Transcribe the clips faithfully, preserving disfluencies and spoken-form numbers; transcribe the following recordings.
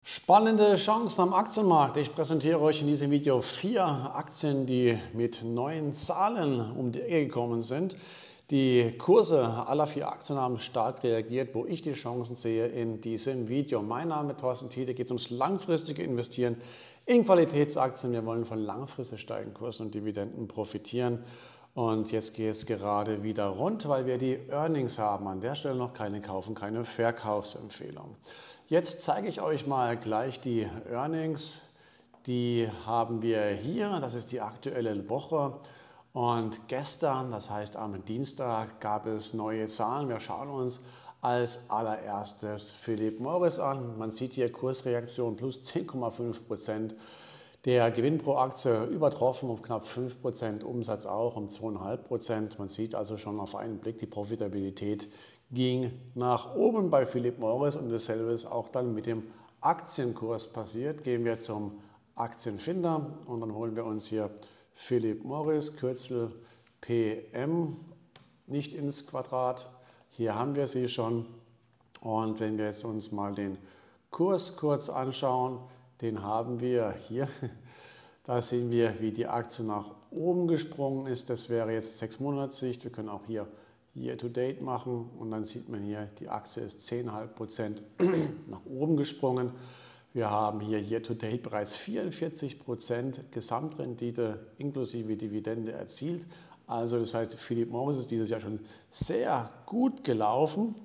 Spannende Chancen am Aktienmarkt. Ich präsentiere euch in diesem Video vier Aktien, die mit neuen Zahlen um die Ecke gekommen sind. Die Kurse aller vier Aktien haben stark reagiert, wo ich die Chancen sehe in diesem Video. Mein Name ist Thorsten Tietze, geht ums langfristige Investieren in Qualitätsaktien. Wir wollen von langfristig steigenden Kursen und Dividenden profitieren. Und jetzt geht es gerade wieder rund, weil wir die Earnings haben. An der Stelle noch keine Kauf- und keine Verkaufsempfehlung. Jetzt zeige ich euch mal gleich die Earnings. Die haben wir hier, das ist die aktuelle Woche. Und gestern, das heißt am Dienstag, gab es neue Zahlen. Wir schauen uns als allererstes Philip Morris an. Man sieht hier Kursreaktion plus zehn Komma fünf Prozent. Der Gewinn pro Aktie übertroffen um knapp fünf Prozent, Umsatz auch um zwei Komma fünf Prozent. Man sieht also schon auf einen Blick, die Profitabilität ging nach oben bei Philip Morris und dasselbe ist auch dann mit dem Aktienkurs passiert. Gehen wir zum Aktienfinder und dann holen wir uns hier Philip Morris, Kürzel P M, nicht ins Quadrat. Hier haben wir sie schon und wenn wir jetzt uns mal den Kurs kurz anschauen, den haben wir hier. Da sehen wir, wie die Aktie nach oben gesprungen ist. Das wäre jetzt sechs Monatssicht. Wir können auch hier Year to Date machen und dann sieht man hier, die Aktie ist zehn Komma fünf Prozent nach oben gesprungen. Wir haben hier Year to Date bereits vierundvierzig Prozent Gesamtrendite inklusive Dividende erzielt. Also das heißt, Philip Morris ist dieses Jahr schon sehr gut gelaufen.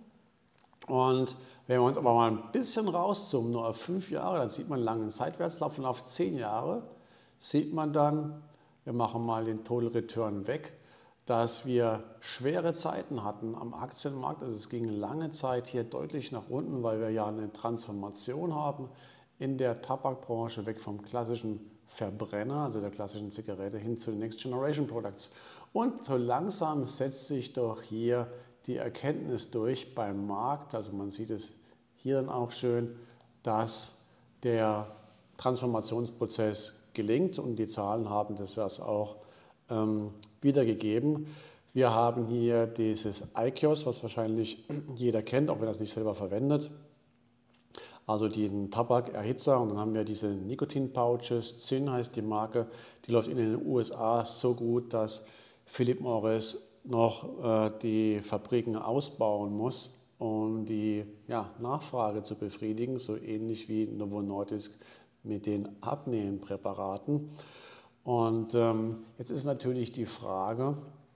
Und wenn wir uns aber mal ein bisschen rauszoomen, nur auf fünf Jahre, dann sieht man einen langen Seitwärtslauf und auf zehn Jahre sieht man dann, wir machen mal den Total Return weg, dass wir schwere Zeiten hatten am Aktienmarkt. Also es ging lange Zeit hier deutlich nach unten, weil wir ja eine Transformation haben in der Tabakbranche, weg vom klassischen Verbrenner, also der klassischen Zigarette, hin zu den Next Generation Products. Und so langsam setzt sich doch hier die Erkenntnis durch beim Markt, also man sieht es hier dann auch schön, dass der Transformationsprozess gelingt und die Zahlen haben das auch ähm, wiedergegeben. Wir haben hier dieses I Q O S, was wahrscheinlich jeder kennt, auch wenn er es nicht selber verwendet. Also diesen Tabakerhitzer und dann haben wir diese Nikotin-Pouches. Zyn heißt die Marke, die läuft in den U S A so gut, dass Philip Morris noch äh, die Fabriken ausbauen muss, um die ja, Nachfrage zu befriedigen, so ähnlich wie Novo Nordisk mit den Abnehmpräparaten. Und ähm, jetzt ist natürlich die Frage,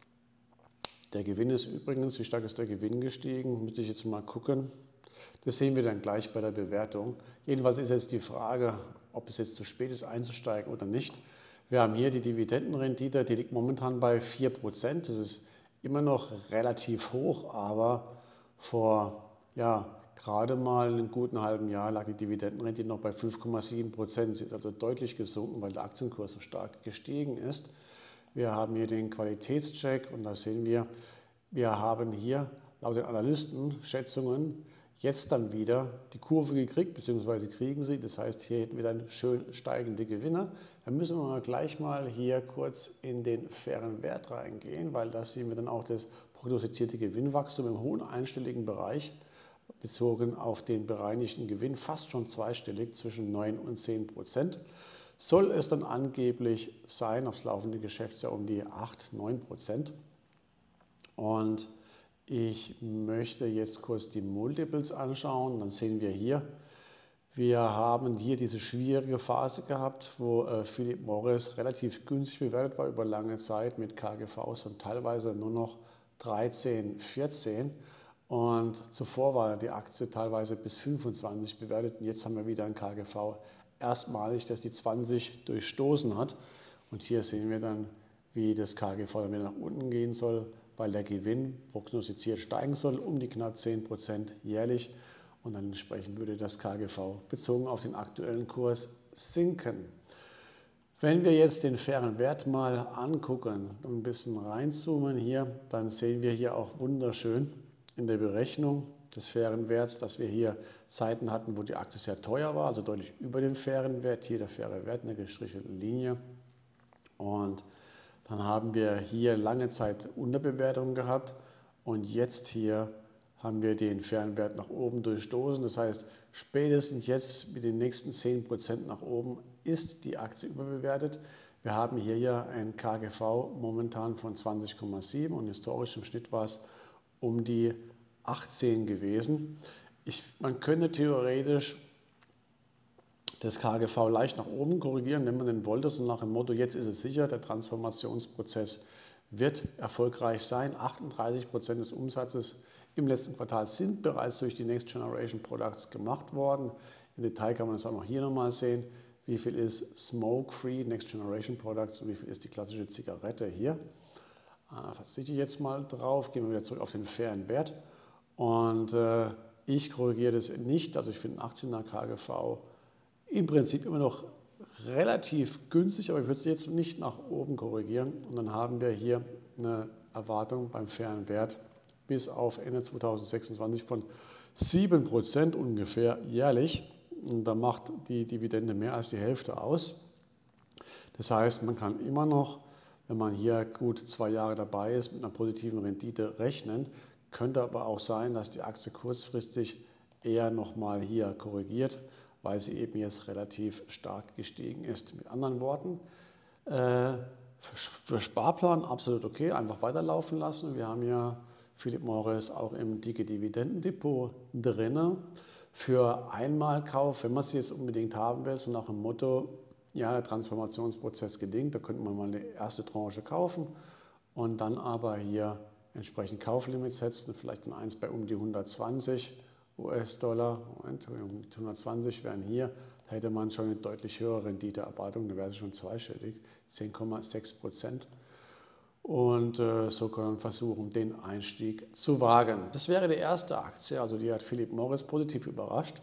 der Gewinn ist übrigens, wie stark ist der Gewinn gestiegen, müsste ich jetzt mal gucken. Das sehen wir dann gleich bei der Bewertung. Jedenfalls ist jetzt die Frage, ob es jetzt zu spät ist einzusteigen oder nicht. Wir haben hier die Dividendenrendite, die liegt momentan bei vier Prozent. Das ist immer noch relativ hoch, aber vor ja, gerade mal einem guten halben Jahr lag die Dividendenrendite noch bei fünf Komma sieben Prozent. Sie ist also deutlich gesunken, weil der Aktienkurs so stark gestiegen ist. Wir haben hier den Qualitätscheck und da sehen wir, wir haben hier laut den Analystenschätzungen jetzt dann wieder die Kurve gekriegt, beziehungsweise kriegen sie. Das heißt, hier hätten wir dann schön steigende Gewinne. Dann müssen wir gleich mal hier kurz in den fairen Wert reingehen, weil da sehen wir dann auch das prognostizierte Gewinnwachstum im hohen einstelligen Bereich, bezogen auf den bereinigten Gewinn, fast schon zweistellig, zwischen neun und zehn Prozent. Soll es dann angeblich sein, aufs laufende Geschäftsjahr um die acht, neun Prozent. Und ich möchte jetzt kurz die Multiples anschauen. Dann sehen wir hier, wir haben hier diese schwierige Phase gehabt, wo äh, Philip Morris relativ günstig bewertet war über lange Zeit mit K G Vs und teilweise nur noch dreizehn, vierzehn. Und zuvor war die Aktie teilweise bis fünfundzwanzig bewertet und jetzt haben wir wieder ein K G V erstmalig, das die zwanzig durchstoßen hat. Und hier sehen wir dann, wie das K G V wieder nach unten gehen soll, weil der Gewinn prognostiziert steigen soll, um die knapp zehn Prozent jährlich. Und dann entsprechend würde das K G V bezogen auf den aktuellen Kurs sinken. Wenn wir jetzt den fairen Wert mal angucken und ein bisschen reinzoomen hier, dann sehen wir hier auch wunderschön in der Berechnung des fairen Werts, dass wir hier Zeiten hatten, wo die Aktie sehr teuer war, also deutlich über dem fairen Wert. Hier der faire Wert, eine gestrichelte Linie. Und dann haben wir hier lange Zeit Unterbewertung gehabt und jetzt hier haben wir den fairen Wert nach oben durchstoßen. Das heißt, spätestens jetzt mit den nächsten zehn Prozent nach oben ist die Aktie überbewertet. Wir haben hier ja ein K G V momentan von zwanzig Komma sieben und historisch im Schnitt war es um die achtzehn gewesen. Ich, man könnte theoretisch das K G V leicht nach oben korrigieren, wenn man denn wollte, so nach dem Motto, jetzt ist es sicher, der Transformationsprozess wird erfolgreich sein. achtunddreißig Prozent des Umsatzes im letzten Quartal sind bereits durch die Next Generation Products gemacht worden. Im Detail kann man das auch noch hier nochmal sehen. Wie viel ist Smoke-Free Next Generation Products und wie viel ist die klassische Zigarette hier. Da verzichte ich jetzt mal drauf, gehen wir wieder zurück auf den fairen Wert. Und äh, ich korrigiere das nicht, also ich finde ein achtzehner K G V im Prinzip immer noch relativ günstig, aber ich würde es jetzt nicht nach oben korrigieren. Und dann haben wir hier eine Erwartung beim fairen Wert bis auf Ende zweitausendsechsundzwanzig von sieben Prozent ungefähr jährlich. Und da macht die Dividende mehr als die Hälfte aus. Das heißt, man kann immer noch, wenn man hier gut zwei Jahre dabei ist, mit einer positiven Rendite rechnen. Könnte aber auch sein, dass die Aktie kurzfristig eher nochmal hier korrigiert, weil sie eben jetzt relativ stark gestiegen ist. Mit anderen Worten, äh, für Sparplan absolut okay, einfach weiterlaufen lassen. Wir haben ja Philip Morris auch im dicke Dividendendepot drin. Für Einmalkauf, wenn man sie jetzt unbedingt haben will, so nach dem Motto, ja, der Transformationsprozess gelingt, da könnte man mal eine erste Tranche kaufen und dann aber hier entsprechend Kauflimits setzen, vielleicht ein eins bei um die hundertzwanzig US-Dollar. Moment, hundertzwanzig wären hier, da hätte man schon eine deutlich höhere Renditeerwartung, da wäre sie schon zweistellig, zehn Komma sechs Prozent. Und äh, so kann man versuchen, den Einstieg zu wagen. Das wäre die erste Aktie, also die hat Philip Morris positiv überrascht.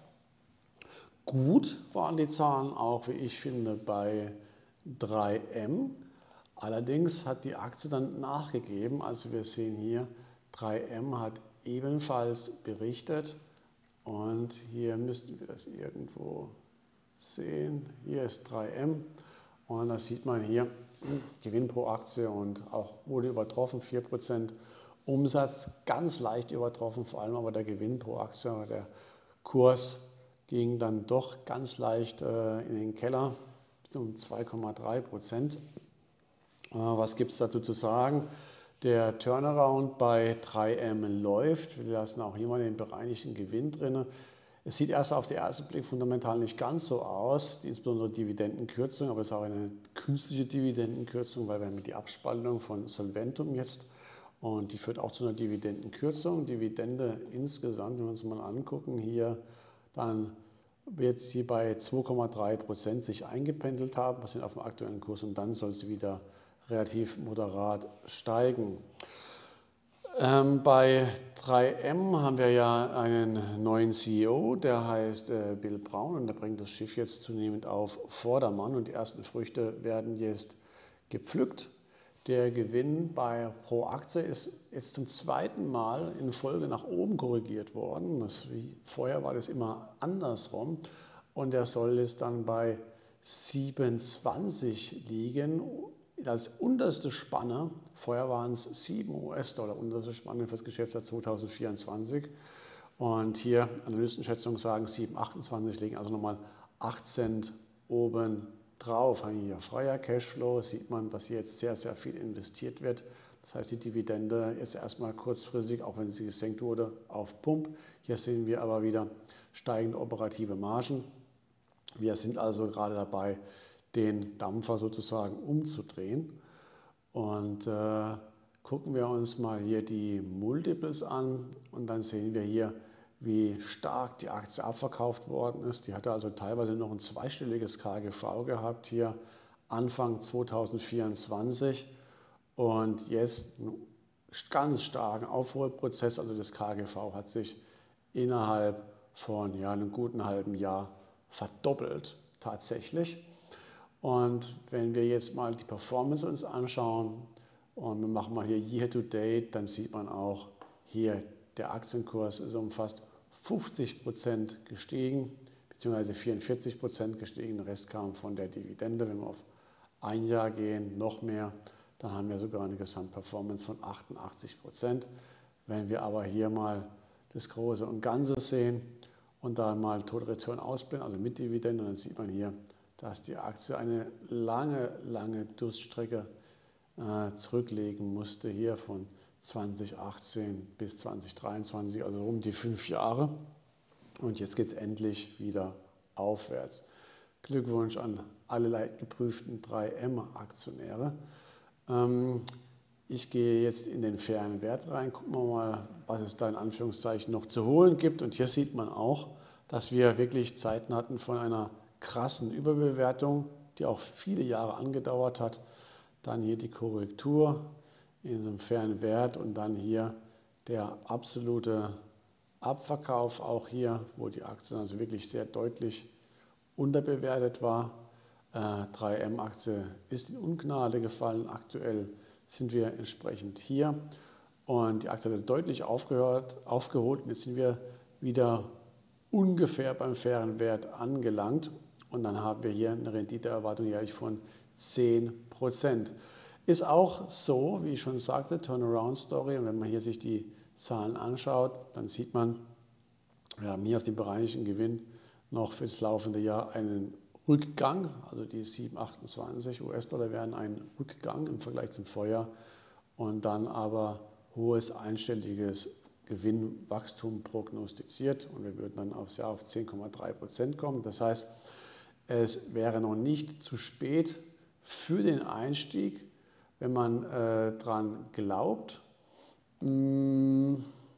Gut waren die Zahlen auch, wie ich finde, bei drei M. Allerdings hat die Aktie dann nachgegeben, also wir sehen hier, drei M hat ebenfalls berichtet und hier müssten wir das irgendwo sehen. Hier ist drei M und da sieht man hier Gewinn pro Aktie und auch wurde übertroffen, vier Prozent Umsatz, ganz leicht übertroffen, vor allem aber der Gewinn pro Aktie, der Kurs ging dann doch ganz leicht äh, in den Keller, um zwei Komma drei Prozent. Äh, was gibt es dazu zu sagen? Der Turnaround bei drei M läuft. Wir lassen auch hier mal den bereinigten Gewinn drin. Es sieht erst auf den ersten Blick fundamental nicht ganz so aus, insbesondere Dividendenkürzung, aber es ist auch eine künstliche Dividendenkürzung, weil wir haben die Abspaltung von Solventum jetzt und die führt auch zu einer Dividendenkürzung. Dividende insgesamt, wenn wir uns mal angucken, hier dann wird sie bei zwei Komma drei Prozent sich eingependelt haben, was sind auf dem aktuellen Kurs und dann soll sie wieder relativ moderat steigen. Ähm, bei drei M haben wir ja einen neuen C E O, der heißt äh, Bill Brown und der bringt das Schiff jetzt zunehmend auf Vordermann und die ersten Früchte werden jetzt gepflückt. Der Gewinn bei pro Aktie ist jetzt zum zweiten Mal in Folge nach oben korrigiert worden. Das, wie, vorher war das immer andersrum und der soll jetzt dann bei siebenundzwanzig liegen. Als unterste Spanne, vorher waren es sieben US-Dollar, unterste Spanne für das Geschäftsjahr zweitausendvierundzwanzig. Und hier Analystenschätzungen sagen sieben Komma achtundzwanzig, liegen also nochmal acht Cent oben drauf. Hier freier Cashflow, sieht man, dass hier jetzt sehr, sehr viel investiert wird. Das heißt, die Dividende ist erstmal kurzfristig, auch wenn sie gesenkt wurde, auf Pump. Hier sehen wir aber wieder steigende operative Margen. Wir sind also gerade dabei, den Dampfer sozusagen umzudrehen. Und äh, gucken wir uns mal hier die Multiples an und dann sehen wir hier, wie stark die Aktie abverkauft worden ist. Die hatte also teilweise noch ein zweistelliges K G V gehabt, hier Anfang zweitausendvierundzwanzig und jetzt einen ganz starken Aufholprozess, also das K G V hat sich innerhalb von ja, einem guten halben Jahr verdoppelt tatsächlich. Und wenn wir jetzt mal die Performance uns anschauen und wir machen mal hier Year to Date, dann sieht man auch hier, der Aktienkurs ist um fast fünfzig Prozent gestiegen, beziehungsweise vierundvierzig Prozent gestiegen. Der Rest kam von der Dividende. Wenn wir auf ein Jahr gehen, noch mehr, dann haben wir sogar eine Gesamtperformance von achtundachtzig Prozent. Wenn wir aber hier mal das Große und Ganze sehen und da mal Total Return ausblenden, also mit Dividende, dann sieht man hier, dass die Aktie eine lange, lange Durststrecke äh, zurücklegen musste, hier von zweitausendachtzehn bis zweitausenddreiundzwanzig, also um die fünf Jahre. Und jetzt geht es endlich wieder aufwärts. Glückwunsch an alle geprüften drei M-Aktionäre. Ähm, ich gehe jetzt in den fairen Wert rein, gucken wir mal, was es da in Anführungszeichen noch zu holen gibt. Und hier sieht man auch, dass wir wirklich Zeiten hatten von einer krassen Überbewertung, die auch viele Jahre angedauert hat. Dann hier die Korrektur in so einem fairen Wert und dann hier der absolute Abverkauf, auch hier, wo die Aktie also wirklich sehr deutlich unterbewertet war. Äh, drei M-Aktie ist in Ungnade gefallen. Aktuell sind wir entsprechend hier und die Aktie hat deutlich aufgehört, aufgeholt und jetzt sind wir wieder ungefähr beim fairen Wert angelangt und dann haben wir hier eine Renditeerwartung jährlich von zehn Prozent. Ist auch so, wie ich schon sagte, Turnaround-Story, und wenn man hier sich die Zahlen anschaut, dann sieht man, wir haben hier auf dem bereinigten Gewinn noch für das laufende Jahr einen Rückgang, also die sieben Komma achtundzwanzig US-Dollar wären ein Rückgang im Vergleich zum Vorjahr und dann aber hohes einstelliges Gewinnwachstum prognostiziert und wir würden dann aufs Jahr auf zehn Komma drei Prozent kommen. Das heißt, es wäre noch nicht zu spät für den Einstieg, wenn man äh, daran glaubt. Mm,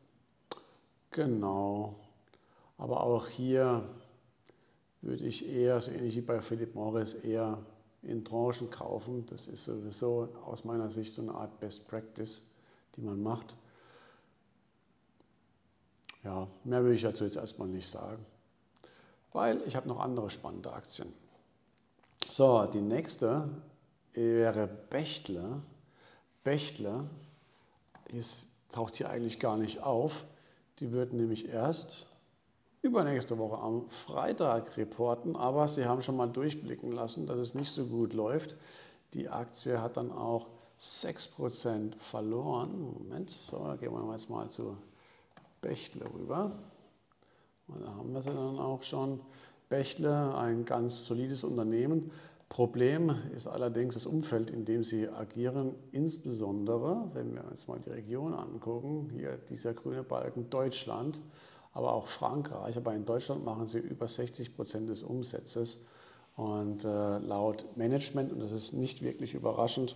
genau, aber auch hier würde ich eher, so ähnlich wie bei Philip Morris, eher in Tranchen kaufen. Das ist sowieso aus meiner Sicht so eine Art Best Practice, die man macht. Ja, mehr will ich dazu jetzt erstmal nicht sagen, weil ich habe noch andere spannende Aktien. So, die nächste wäre Bechtle. Bechtle ist, taucht hier eigentlich gar nicht auf. Die wird nämlich erst übernächste Woche am Freitag reporten, aber sie haben schon mal durchblicken lassen, dass es nicht so gut läuft. Die Aktie hat dann auch sechs Prozent verloren. Moment, so, da gehen wir jetzt mal zu Bechtle rüber. Und da haben wir sie dann auch schon. Bechtle, ein ganz solides Unternehmen. Problem ist allerdings das Umfeld, in dem sie agieren, insbesondere, wenn wir uns mal die Region angucken, hier dieser grüne Balken Deutschland, aber auch Frankreich, aber in Deutschland machen sie über sechzig Prozent des Umsatzes und äh, laut Management, und das ist nicht wirklich überraschend,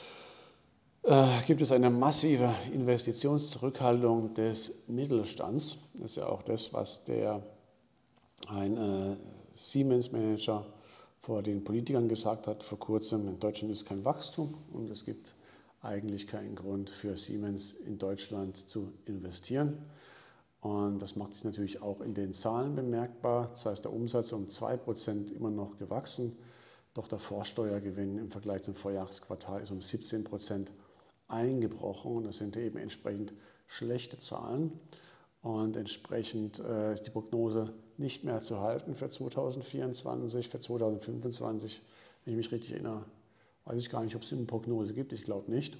äh, gibt es eine massive Investitionszurückhaltung des Mittelstands. Das ist ja auch das, was der ein äh, Siemens-Manager vor den Politikern gesagt hat vor kurzem, in Deutschland ist kein Wachstum und es gibt eigentlich keinen Grund für Siemens in Deutschland zu investieren. Und das macht sich natürlich auch in den Zahlen bemerkbar. Zwar ist der Umsatz um zwei Prozent immer noch gewachsen, doch der Vorsteuergewinn im Vergleich zum Vorjahresquartal ist um siebzehn Prozent eingebrochen. Und das sind eben entsprechend schlechte Zahlen. Und entsprechend äh, ist die Prognose nicht mehr zu halten für zweitausendvierundzwanzig, für zweitausendfünfundzwanzig. Wenn ich mich richtig erinnere, weiß ich gar nicht, ob es eine Prognose gibt. Ich glaube nicht.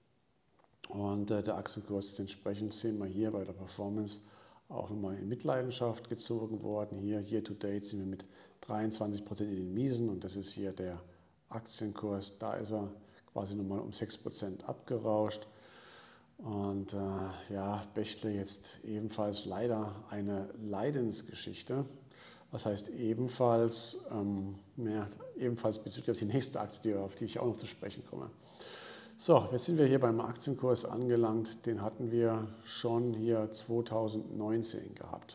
Und äh, der Aktienkurs ist entsprechend, sehen wir hier bei der Performance, auch nochmal in Mitleidenschaft gezogen worden. Hier, year to date, sind wir mit dreiundzwanzig Prozent in den Miesen und das ist hier der Aktienkurs. Da ist er quasi nochmal um sechs Prozent abgerauscht. Und äh, ja, Bechtle jetzt ebenfalls leider eine Leidensgeschichte. Was heißt ebenfalls, ähm, ja, ebenfalls bezüglich auf die nächste Aktie, auf die ich auch noch zu sprechen komme. So, jetzt sind wir hier beim Aktienkurs angelangt. Den hatten wir schon hier zweitausendneunzehn gehabt.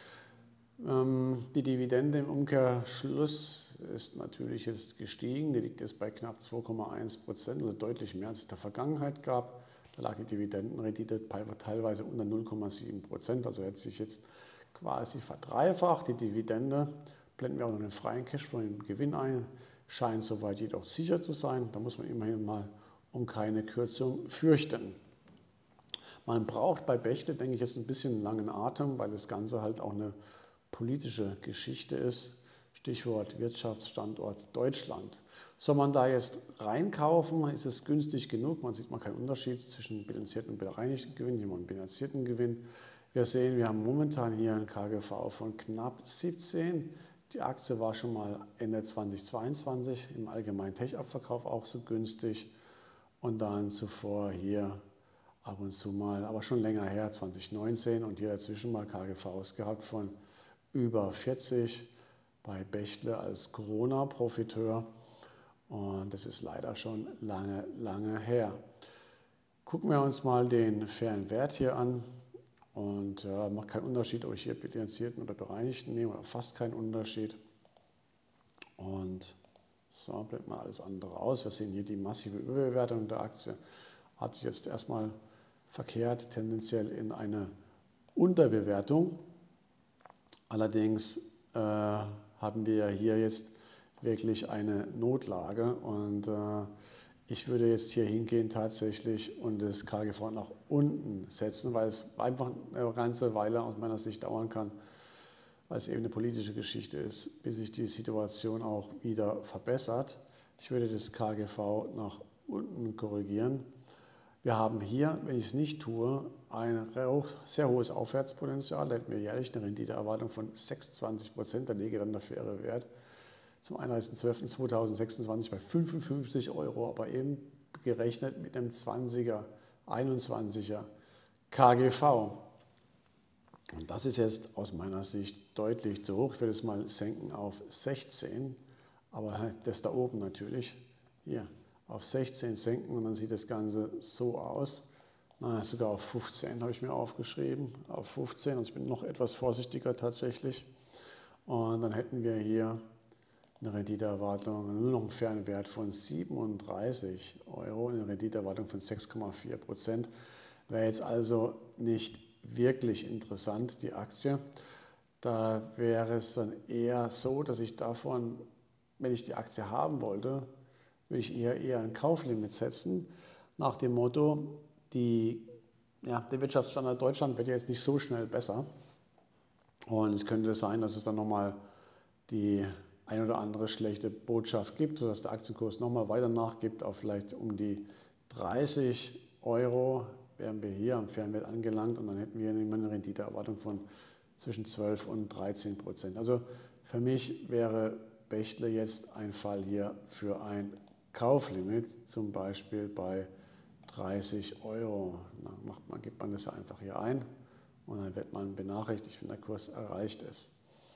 Ähm, die Dividende im Umkehrschluss ist natürlich jetzt gestiegen. Die liegt jetzt bei knapp zwei Komma eins Prozent, also deutlich mehr als es in der Vergangenheit gab. Da lag die Dividendenrendite teilweise unter null Komma sieben Prozent, also hat sich jetzt quasi verdreifacht. Die Dividende, blenden wir auch noch den freien Cashflow im Gewinn ein, scheint soweit jedoch sicher zu sein. Da muss man immerhin mal um keine Kürzung fürchten. Man braucht bei Bechtle, denke ich, jetzt ein bisschen einen langen Atem, weil das Ganze halt auch eine politische Geschichte ist. Stichwort Wirtschaftsstandort Deutschland. Soll man da jetzt reinkaufen, ist es günstig genug? Man sieht mal keinen Unterschied zwischen bilanzierten und bereinigten Gewinn. Hier haben wir einen bilanzierten Gewinn. Wir sehen, wir haben momentan hier ein K G V von knapp siebzehn. Die Aktie war schon mal Ende zweitausendzweiundzwanzig im allgemeinen Tech-Abverkauf auch so günstig und dann zuvor hier ab und zu mal, aber schon länger her, zweitausendneunzehn und hier dazwischen mal K G Vs gehabt von über vierzig bei Bechtle als Corona-Profiteur und das ist leider schon lange, lange her. Gucken wir uns mal den fairen Wert hier an. Und ja, macht keinen Unterschied, ob ich hier bilanzierten oder bereinigten nehme, oder fast keinen Unterschied. Und so, blendet mal alles andere aus. Wir sehen hier die massive Überbewertung der Aktie. Hat sich jetzt erstmal verkehrt, tendenziell in eine Unterbewertung. Allerdings äh, haben wir ja hier jetzt wirklich eine Notlage und äh, ich würde jetzt hier hingehen tatsächlich und das K G V nach unten setzen, weil es einfach eine ganze Weile aus meiner Sicht dauern kann, weil es eben eine politische Geschichte ist, bis sich die Situation auch wieder verbessert. Ich würde das K G V nach unten korrigieren. Wir haben hier, wenn ich es nicht tue, ein sehr hohes Aufwärtspotenzial. Da hätten wir jährlich eine Renditeerwartung von sechsundzwanzig Prozent, da liege dann der faire Wert zum einunddreißigsten zwölften zweitausendsechsundzwanzig bei fünfundfünfzig Euro, aber eben gerechnet mit einem zwanziger, einundzwanziger K G V. Und das ist jetzt aus meiner Sicht deutlich zu hoch. Ich würde es mal senken auf sechzehn, aber das da oben natürlich, hier auf sechzehn senken und dann sieht das Ganze so aus. Na, sogar auf fünfzehn habe ich mir aufgeschrieben, auf fünfzehn, also ich bin noch etwas vorsichtiger tatsächlich. Und dann hätten wir hier eine Renditeerwartung, nur noch einen fairen Wert von siebenunddreißig Euro, eine Renditeerwartung von sechs Komma vier Prozent. Wäre jetzt also nicht wirklich interessant, die Aktie. Da wäre es dann eher so, dass ich davon, wenn ich die Aktie haben wollte, würde ich eher, eher ein Kauflimit setzen, nach dem Motto, die, ja, der Wirtschaftsstandort Deutschland wird ja jetzt nicht so schnell besser. Und es könnte sein, dass es dann nochmal die ein oder andere schlechte Botschaft gibt, sodass der Aktienkurs nochmal weiter nachgibt auf vielleicht um die dreißig Euro, wären wir hier am fairen Wert angelangt und dann hätten wir eine Renditeerwartung von zwischen zwölf und dreizehn Prozent. Also für mich wäre Bechtle jetzt ein Fall hier für ein Kauflimit, zum Beispiel bei dreißig Euro. Dann macht man, gibt man das einfach hier ein und dann wird man benachrichtigt, wenn der Kurs erreicht ist.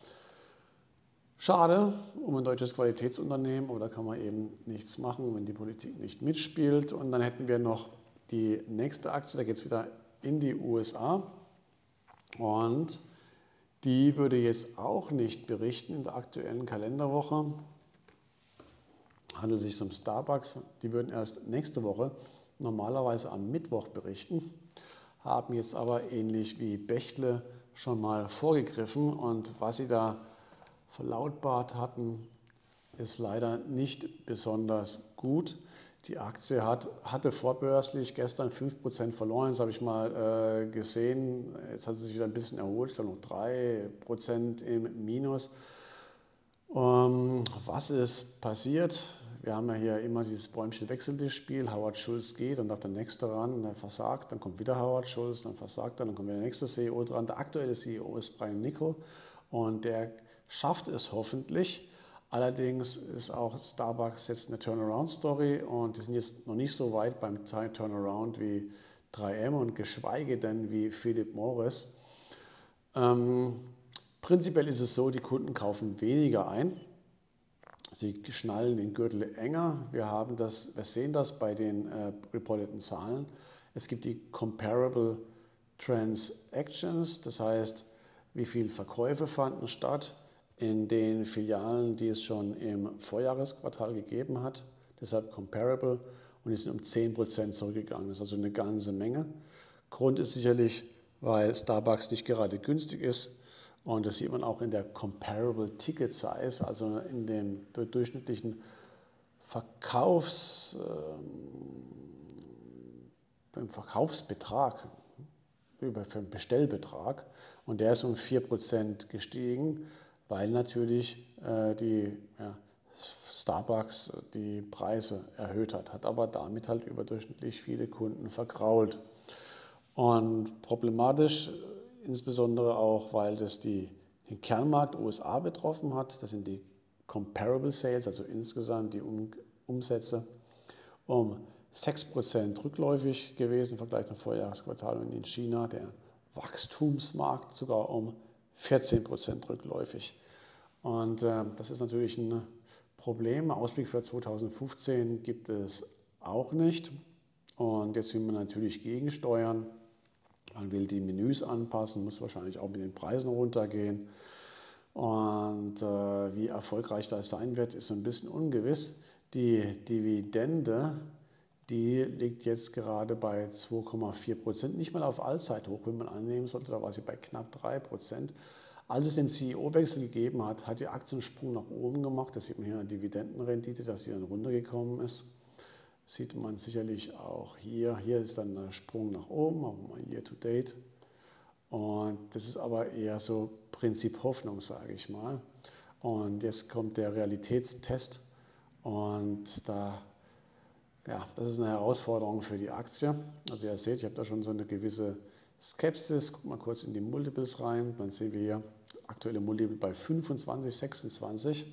Schade um ein deutsches Qualitätsunternehmen, aber da kann man eben nichts machen, wenn die Politik nicht mitspielt. Und dann hätten wir noch die nächste Aktie, da geht es wieder in die U S A. Und die würde jetzt auch nicht berichten in der aktuellen Kalenderwoche. Handelt sich um Starbucks. Die würden erst nächste Woche normalerweise am Mittwoch berichten, haben jetzt aber ähnlich wie Bechtle schon mal vorgegriffen. Und was sie da verlautbart hatten, ist leider nicht besonders gut. Die Aktie hat, hatte vorbörslich gestern fünf Prozent verloren, das habe ich mal äh, gesehen. Jetzt hat sie sich wieder ein bisschen erholt, ich glaube noch drei Prozent im Minus. Ähm, was ist passiert? Wir haben ja hier immer dieses Bäumchen-Wechseltisch-Spiel. Howard Schultz geht, dann darf der Nächste ran und er versagt. Dann kommt wieder Howard Schultz, dann versagt er, dann kommt wieder der nächste C E O dran. Der aktuelle C E O ist Brian Niccol und der schafft es hoffentlich. Allerdings ist auch Starbucks jetzt eine Turnaround-Story und die sind jetzt noch nicht so weit beim Turnaround wie drei M und geschweige denn wie Philip Morris. Ähm, prinzipiell ist es so, die Kunden kaufen weniger ein. Sie schnallen den Gürtel enger. Wir, haben das, wir sehen das bei den äh, reporteten Zahlen. Es gibt die Comparable Transactions, das heißt, wie viele Verkäufe fanden statt in den Filialen, die es schon im Vorjahresquartal gegeben hat, deshalb comparable, und die sind um zehn Prozent zurückgegangen. Das ist also eine ganze Menge. Grund ist sicherlich, weil Starbucks nicht gerade günstig ist und das sieht man auch in der comparable Ticket Size, also in dem durchschnittlichen Verkaufs, äh, Verkaufsbetrag, über für den Bestellbetrag, und der ist um vier Prozent gestiegen, weil natürlich äh, die ja, Starbucks die Preise erhöht hat, hat aber damit halt überdurchschnittlich viele Kunden vergrault. Und problematisch insbesondere auch, weil das die, den Kernmarkt U S A betroffen hat. Das sind die Comparable Sales, also insgesamt die um, Umsätze, um sechs Prozent rückläufig gewesen im Vergleich zum Vorjahresquartal, und in China der Wachstumsmarkt sogar um vierzehn Prozent rückläufig. Und äh, das ist natürlich ein Problem. Ausblick für zweitausendfünfzehn gibt es auch nicht. Und jetzt will man natürlich gegensteuern. Man will die Menüs anpassen, muss wahrscheinlich auch mit den Preisen runtergehen. Und äh, wie erfolgreich das sein wird, ist ein bisschen ungewiss. Die Dividende, die liegt jetzt gerade bei zwei Komma vier Prozent, nicht mal auf Allzeithoch, wenn man annehmen sollte, da war sie bei knapp drei Prozent. Als es den C E O-Wechsel gegeben hat, hat die Aktie einen Sprung nach oben gemacht. Das sieht man hier an der Dividendenrendite, dass sie dann runtergekommen ist. Sieht man sicherlich auch hier. Hier ist dann ein Sprung nach oben, machen wir mal Year to Date. Und das ist aber eher so Prinzip Hoffnung, sage ich mal. Und jetzt kommt der Realitätstest. Und da, ja, das ist eine Herausforderung für die Aktie. Also ihr seht, ich habe da schon so eine gewisse Skepsis. Guck mal kurz in die Multiples rein. Dann sehen wir hier aktuelle Multiple bei fünfundzwanzig, sechsundzwanzig.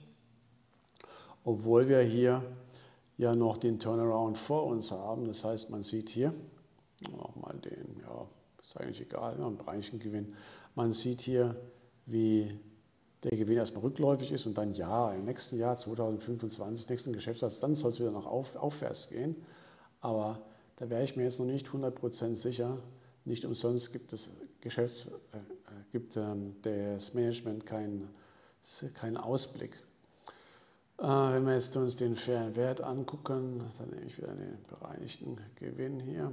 Obwohl wir hier ja noch den Turnaround vor uns haben. Das heißt, man sieht hier, nochmal den, ja, ist eigentlich egal, ja, ein Breichengewinn. Man sieht hier, wie der Gewinn erstmal rückläufig ist und dann ja, im nächsten Jahr zweitausendfünfundzwanzig, nächsten Geschäftsjahr, dann soll es wieder nach auf, aufwärts gehen. Aber da wäre ich mir jetzt noch nicht hundert Prozent sicher. Nicht umsonst gibt es Geschäfts, äh, gibt ähm, das Management keinen keinen Ausblick. Äh, wenn wir jetzt uns den fairen Wert angucken, dann nehme ich wieder den bereinigten Gewinn hier.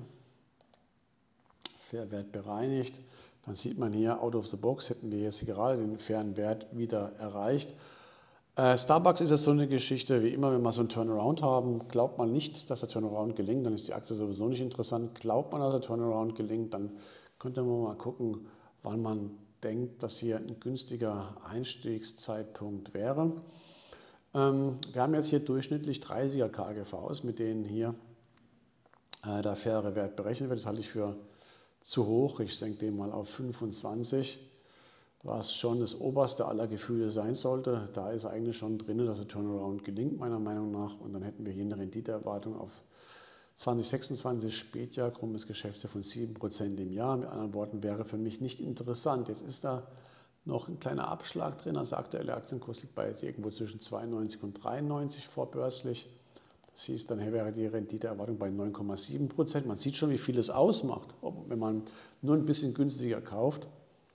Fairwert bereinigt, dann sieht man hier, out of the box hätten wir jetzt gerade den fairen Wert wieder erreicht. Äh, Starbucks ist jetzt so eine Geschichte, wie immer, wenn wir so einen Turnaround haben, glaubt man nicht, dass der Turnaround gelingt, dann ist die Aktie sowieso nicht interessant. Glaubt man, dass der Turnaround gelingt, dann könnte man mal gucken, wann man denkt, dass hier ein günstiger Einstiegszeitpunkt wäre. Ähm, wir haben jetzt hier durchschnittlich dreißiger K G Vs, mit denen hier äh, der faire Wert berechnet wird. Das halte ich für zu hoch. Ich senke den mal auf fünfundzwanzig, was schon das oberste aller Gefühle sein sollte. Da ist eigentlich schon drin, dass der Turnaround gelingt, meiner Meinung nach. Und dann hätten wir hier eine Renditeerwartung auf zwanzig sechsundzwanzig, Spätjahr, krummes Geschäftsjahr von sieben Prozent im Jahr. Mit anderen Worten, wäre für mich nicht interessant. Jetzt ist da noch ein kleiner Abschlag drin. Also der aktuelle Aktienkurs liegt bei irgendwo zwischen zweiundneunzig und dreiundneunzig vorbörslich. Das hieß, dann wäre die Renditeerwartung bei neun Komma sieben Prozent. Man sieht schon, wie viel es ausmacht. Wenn man nur ein bisschen günstiger kauft,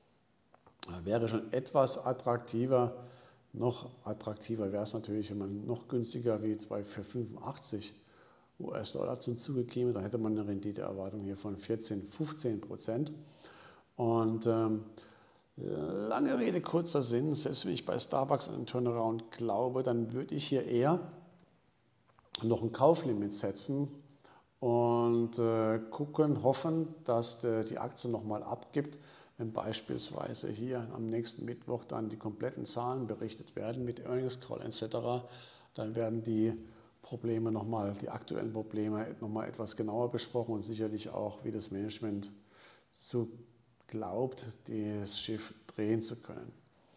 wäre schon etwas attraktiver. Noch attraktiver wäre es natürlich, wenn man noch günstiger wie bei für fünfundachtzig US-Dollar zum Zuge käme. Dann hätte man eine Renditeerwartung hier von vierzehn, fünfzehn Prozent. Und ähm, lange Rede, kurzer Sinn, selbst wenn ich bei Starbucks an den Turnaround glaube, dann würde ich hier eher noch ein Kauflimit setzen und äh, gucken, hoffen, dass de, die Aktie nochmal abgibt, wenn beispielsweise hier am nächsten Mittwoch dann die kompletten Zahlen berichtet werden mit Earnings Call et cetera. Dann werden die Probleme nochmal, die aktuellen Probleme nochmal etwas genauer besprochen und sicherlich auch, wie das Management so glaubt, das Schiff drehen zu können.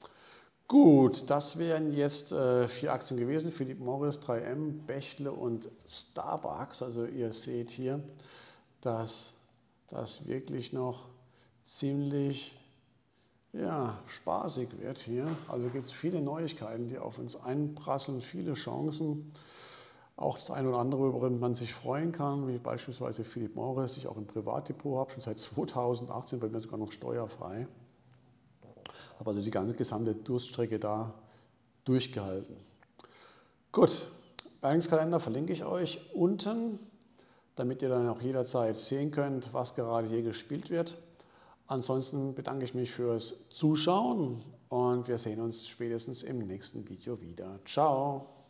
Gut, das wären jetzt äh, vier Aktien gewesen, Philip Morris, drei M, Bechtle und Starbucks. Also ihr seht hier, dass das wirklich noch ziemlich ja, spaßig wird hier. Also gibt es viele Neuigkeiten, die auf uns einprasseln, viele Chancen. Auch das eine oder andere, worüber man sich freuen kann, wie beispielsweise Philip Morris, ich auch im Privatdepot habe, schon seit zweitausendachtzehn, bei mir sogar noch steuerfrei. Habe also die ganze gesamte Durststrecke da durchgehalten. Gut, Earnings-Kalender verlinke ich euch unten, damit ihr dann auch jederzeit sehen könnt, was gerade hier gespielt wird. Ansonsten bedanke ich mich fürs Zuschauen und wir sehen uns spätestens im nächsten Video wieder. Ciao!